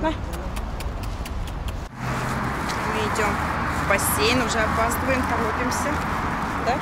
понятно? Мы идем в бассейн, уже опаздываем, торопимся, да?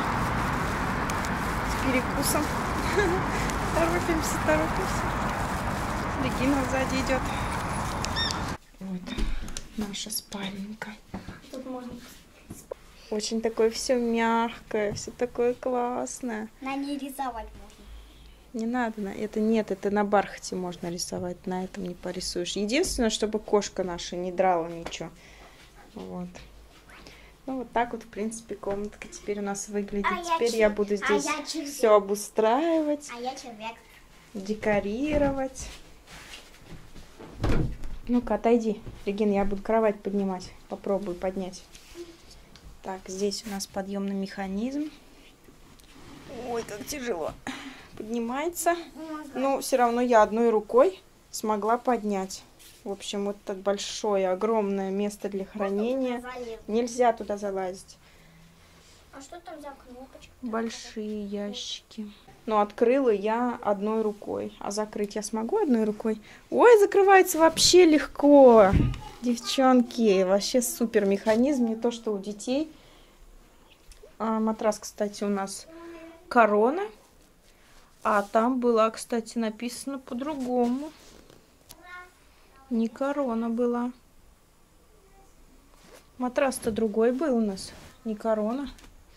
С перекусом. Торопимся. Регина сзади идет. Вот наша спальненька. Тут можно... Очень такое все мягкое, все такое классное. На ней рисовать можно. Не надо, это на бархате можно рисовать, на этом не порисуешь. Единственное, чтобы кошка наша не драла ничего. Вот. Ну, вот так вот, в принципе, комнатка теперь у нас выглядит. Теперь я буду здесь все обустраивать, декорировать. Ну-ка, отойди, Регина, я буду кровать поднимать. Попробую поднять. Так, здесь у нас подъемный механизм. Ой, как тяжело. Поднимается. Но все равно я одной рукой смогла поднять. В общем, вот это большое, огромное место для хранения. Нельзя туда залазить. А что там за кнопочка? Большие ящики. Но открыла я одной рукой. А закрыть я смогу одной рукой? Ой, закрывается вообще легко. Девчонки, вообще супер механизм. Не то, что у детей. Матрас, кстати, у нас Корона. А там была, кстати, написано по-другому. Не Корона была. Матрас-то другой был у нас. Не Корона.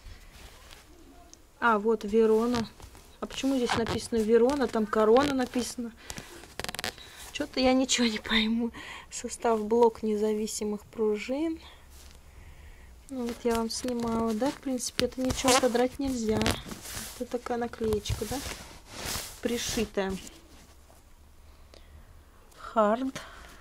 А, вот Верона. А почему здесь написано Верона, там Корона написано? Что-то я ничего не пойму. Состав блок независимых пружин. Ну, вот я вам снимала, да? В принципе, это ничего содрать нельзя. Это такая наклеечка, да? Пришитая. Hard.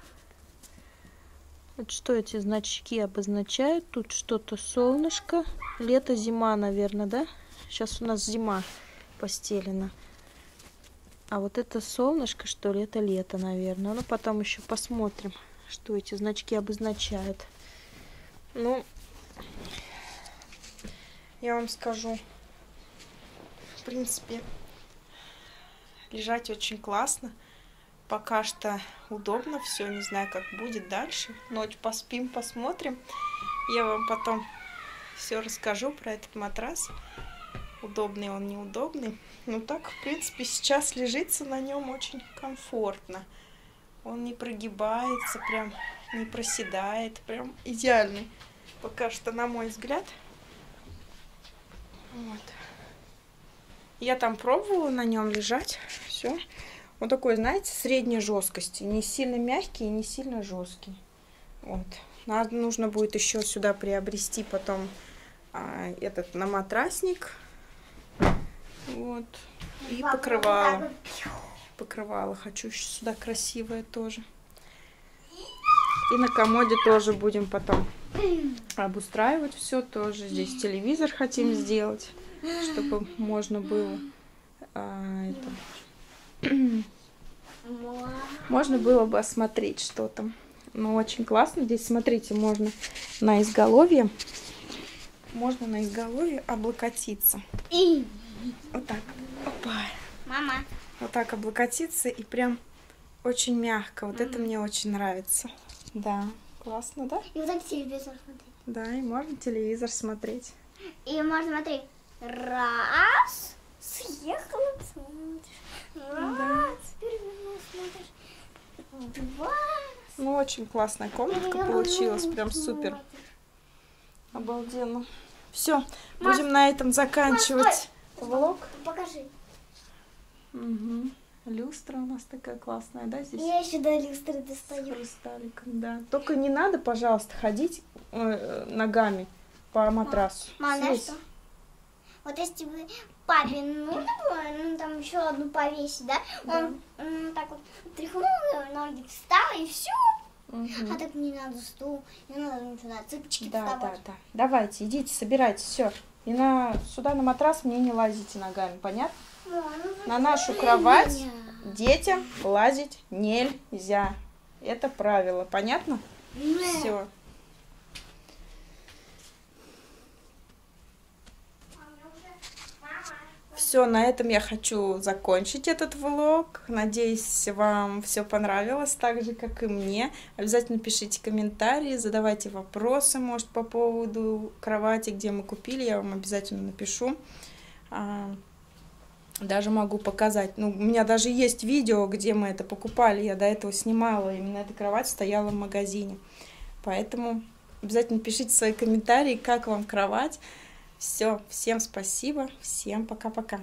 Вот что эти значки обозначают? Тут что-то солнышко. Лето, зима, наверное, да? Сейчас у нас зима постелена. А вот это солнышко, что ли? Это лето, наверное. Ну, потом еще посмотрим, что эти значки обозначают. Ну, я вам скажу, в принципе, лежать очень классно. Пока что удобно все, не знаю, как будет дальше. Ночь поспим, посмотрим. Я вам потом все расскажу про этот матрас. Удобный он, неудобный. Ну так, в принципе, сейчас лежится на нем очень комфортно. Он не прогибается, прям не проседает. Прям идеальный. Пока что, на мой взгляд. Вот. Я там пробовала на нем лежать. Все. Он такой, знаете, средней жесткости. Не сильно мягкий и не сильно жесткий. Вот. Нужно будет еще сюда приобрести потом этот наматрасник. Вот. И покрывало. Покрывало. Хочу еще сюда красивое тоже. И на комоде тоже будем потом обустраивать все тоже. Здесь телевизор хотим сделать, чтобы можно было можно было бы осмотреть, что там. Ну, очень классно. Здесь, смотрите, можно на изголовье облокотиться. Вот так. Опа. Мама. Вот так облокотиться и прям очень мягко. Вот это мне очень нравится. Да, классно, да? И вот так телевизор смотреть. Да, и можно телевизор смотреть. И можно смотреть. Раз. Съехала, смотришь. Раз. Перевернулась, смотришь. Два. Ну, очень классная комнатка получилась. Прям супер. Обалденно. Все, будем на этом заканчивать влог. Покажи. Угу. Люстра у нас такая классная, да, здесь? Я еще до люстры достаю. С хрусталиком, да. Только не надо, пожалуйста, ходить ногами по матрасу. Мама, что? Вот если бы папе нужно было, ну там еще одну повесить, да? Он так вот тряхнул, ноги встал и все. А так не надо стул, не надо ничего, на цыпочки вставать. Да. Давайте, идите, собирайте, все. И сюда на матрас мне не лазите ногами, понятно? На нашу кровать детям лазить нельзя. Это правило, понятно? Все. все, на этом я хочу закончить этот влог. Надеюсь, вам все понравилось, так же, как и мне. Обязательно пишите комментарии, задавайте вопросы, может, по поводу кровати, где мы купили, я вам обязательно напишу. Даже могу показать. Ну, у меня даже есть видео, где мы это покупали. Я до этого снимала. Именно эта кровать стояла в магазине. Поэтому обязательно пишите свои комментарии, как вам кровать. Все, всем спасибо, всем пока-пока.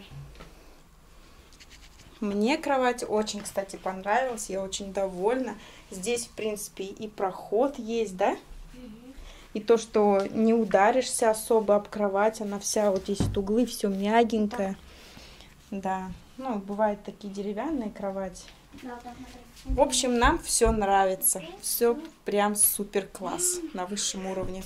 Мне кровать очень, кстати, понравилась, я очень довольна. Здесь, в принципе, и проход есть, да? И то, что не ударишься особо об кровать, она вся, вот здесь углы, все мягенькое. Да, ну, бывают такие деревянные кровати. В общем, нам все нравится. Все прям супер класс на высшем уровне.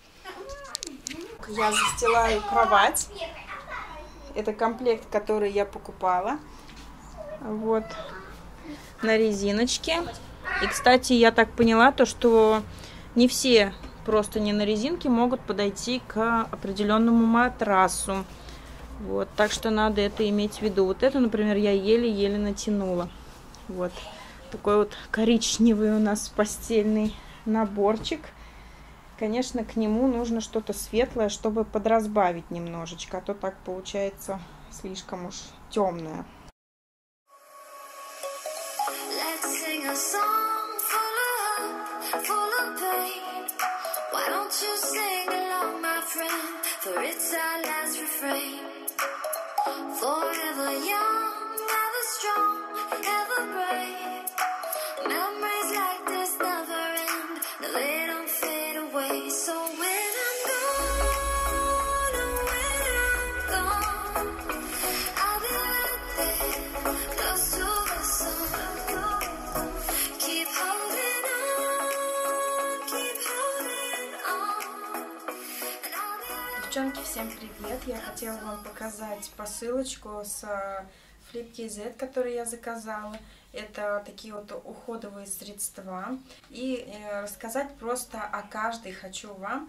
Я застилаю кровать. Это комплект, который я покупала. Вот. На резиночке. И, кстати, я так поняла, то, что не все просто не на резинке могут подойти к определенному матрасу. Вот. Так что надо это иметь в виду. Вот это, например, я еле-еле натянула. Вот. Такой вот коричневый у нас постельный наборчик. Конечно, к нему нужно что-то светлое, чтобы подразбавить немножечко, а то так получается слишком уж темное. Девчонки, всем привет! Я хотела вам показать посылочку с FlipKZ, которую я заказала. Это такие вот уходовые средства. И рассказать просто о каждой хочу вам,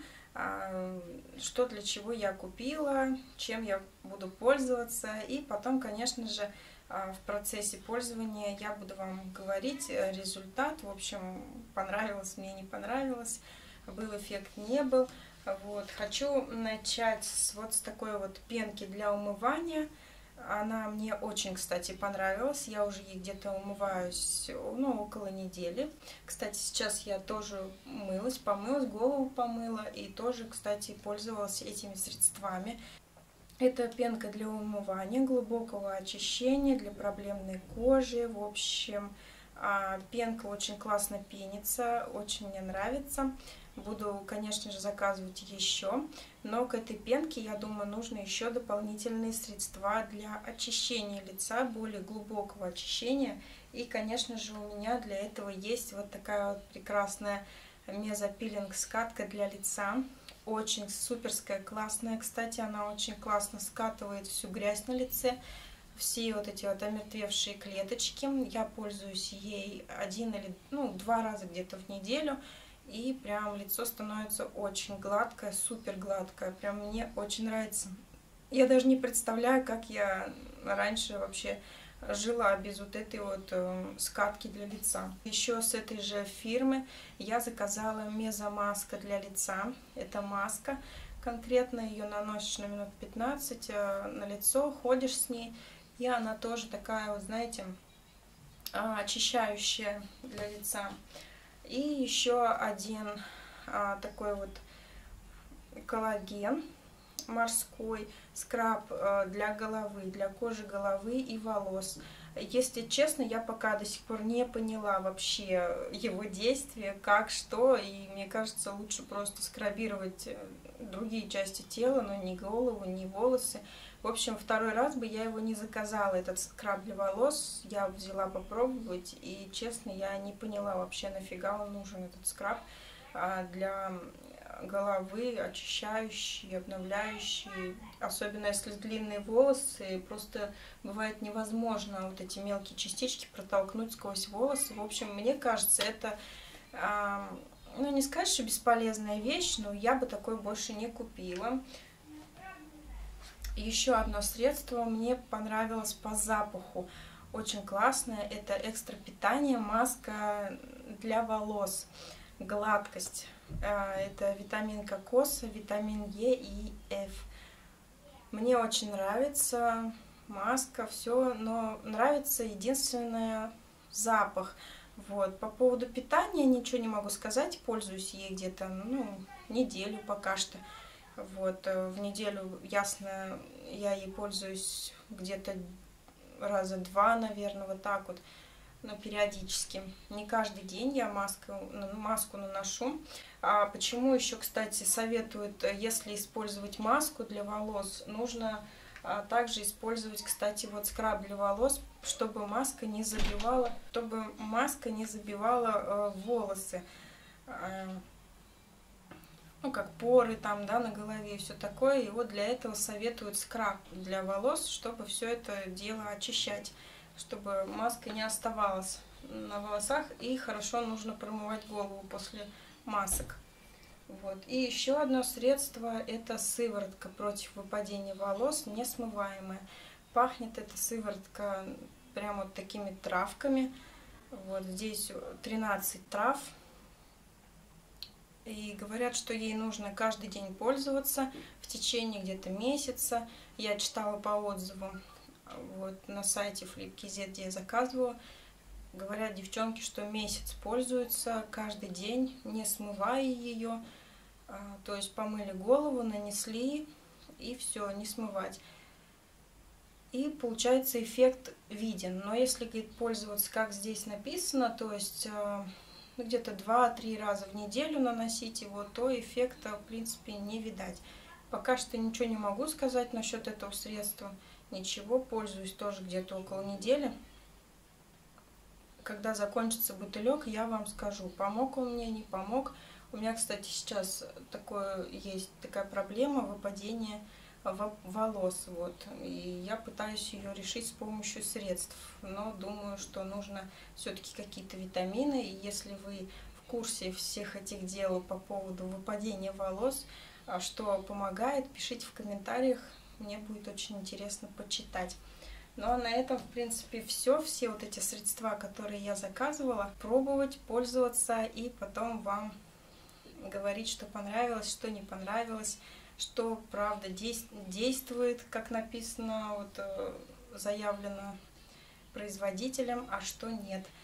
что для чего я купила, чем я буду пользоваться. И потом, конечно же, в процессе пользования я буду вам говорить результат. В общем, понравилось мне, не понравилось, был эффект, не был. Вот. Хочу начать вот с такой вот пенки для умывания. Она мне очень, кстати, понравилась. Я уже ей где-то умываюсь, ну, около недели. Кстати, сейчас я тоже помылась, голову помыла и тоже, кстати, пользовалась этими средствами. Это пенка для умывания, глубокого очищения, для проблемной кожи. В общем, пенка очень классно пенится, очень мне нравится. Буду, конечно же, заказывать еще, но к этой пенке, я думаю, нужно еще дополнительные средства для очищения лица, более глубокого очищения. И, конечно же, у меня для этого есть вот такая вот прекрасная мезопилинг скатка для лица. Очень суперская, классная, кстати, она очень классно скатывает всю грязь на лице, все вот эти вот омертвевшие клеточки. Я пользуюсь ей два раза где-то в неделю. И прям лицо становится очень гладкое, супер гладкое. Прям мне очень нравится. Я даже не представляю, как я раньше вообще жила без вот этой вот скатки для лица. Еще с этой же фирмы я заказала мезомаска для лица. Это маска. Конкретно ее наносишь на минут 15 на лицо, ходишь с ней. И она тоже такая вот, знаете, очищающая для лица. И еще один такой вот коллаген морской, скраб для головы, для кожи головы и волос. Если честно, я пока до сих пор не поняла вообще его действия, как, что, и мне кажется, лучше просто скрабировать другие части тела, но не голову, не волосы. В общем, второй раз бы я его не заказала, этот скраб для волос. Я взяла попробовать, и, честно, я не поняла вообще, нафига он нужен, этот скраб для головы, очищающий, обновляющий. Особенно если длинные волосы, просто бывает невозможно вот эти мелкие частички протолкнуть сквозь волосы. В общем, мне кажется, это, ну, не сказать, что бесполезная вещь, но я бы такой больше не купила. Еще одно средство мне понравилось по запаху. Очень классное. Это экстра питание, маска для волос. Гладкость. Это витамин кокоса, витамин Е и Ф. Мне очень нравится маска, все, но нравится единственное запах. Вот. По поводу питания ничего не могу сказать. Пользуюсь ей где-то, неделю пока что. Вот. В неделю, ясно, я ей пользуюсь где-то раза 2, наверное, вот так вот, но периодически. Не каждый день я маску наношу. А почему еще, кстати, советуют, если использовать маску для волос, нужно также использовать, кстати, вот скраб для волос, чтобы маска не забивала, волосы. Как поры там, да, на голове и все такое. И вот для этого советуют скраб для волос, чтобы все это дело очищать, чтобы маска не оставалась на волосах, и хорошо нужно промывать голову после масок. Вот. И еще одно средство – это сыворотка против выпадения волос, несмываемая. Пахнет эта сыворотка прямо вот такими травками. Вот здесь 13 трав. И говорят, что ей нужно каждый день пользоваться в течение где-то месяца. Я читала по отзывам вот на сайте FlipKZ, где я заказывала. Говорят девчонки, что месяц пользуются каждый день, не смывая ее. То есть помыли голову, нанесли и все, не смывать. И получается эффект виден. Но если, говорит, пользоваться, как здесь написано, то есть где-то 2-3 раза в неделю наносить его, то эффекта, в принципе, не видать. Пока что ничего не могу сказать насчет этого средства. Ничего, пользуюсь тоже где-то около недели. Когда закончится бутылек, я вам скажу, помог он мне, не помог. У меня, кстати, сейчас есть такая проблема выпадения волос. Вот. И я пытаюсь ее решить с помощью средств. Но думаю, что нужно все-таки какие-то витамины. И если вы в курсе всех этих дел по поводу выпадения волос, что помогает, пишите в комментариях. Мне будет очень интересно почитать. Ну а на этом, в принципе, все вот эти средства, которые я заказывала, пробовать, пользоваться и потом вам говорить, что понравилось, что не понравилось, что правда действует, как написано, заявлено производителем, а что нет.